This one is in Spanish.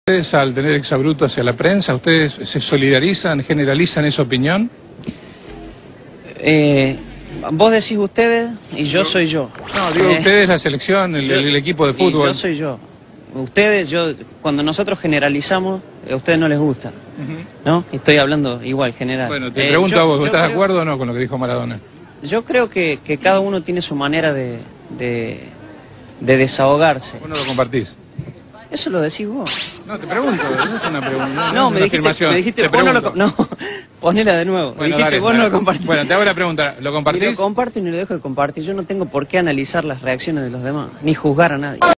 Ustedes, al tener exabrupto hacia la prensa, ¿ustedes se solidarizan, generalizan esa opinión? Vos decís ustedes y yo soy yo. No, digo ustedes, la selección, el equipo de fútbol. Yo soy yo. Ustedes, cuando nosotros generalizamos, a ustedes no les gusta, ¿no? Estoy hablando igual, general. Bueno, te pregunto a vos, ¿estás de acuerdo o no con lo que dijo Maradona? Yo creo que cada uno tiene su manera de desahogarse. ¿Vos no lo compartís? Eso lo decís vos. No, te pregunto, no es una pregunta. No, me dijiste vos no lo... No, ponela de nuevo. Bueno, me dijiste dale, vos no lo compartís. Bueno, te hago la pregunta, ¿lo compartís? Ni lo comparto ni lo dejo de compartir. Yo no tengo por qué analizar las reacciones de los demás, ni juzgar a nadie.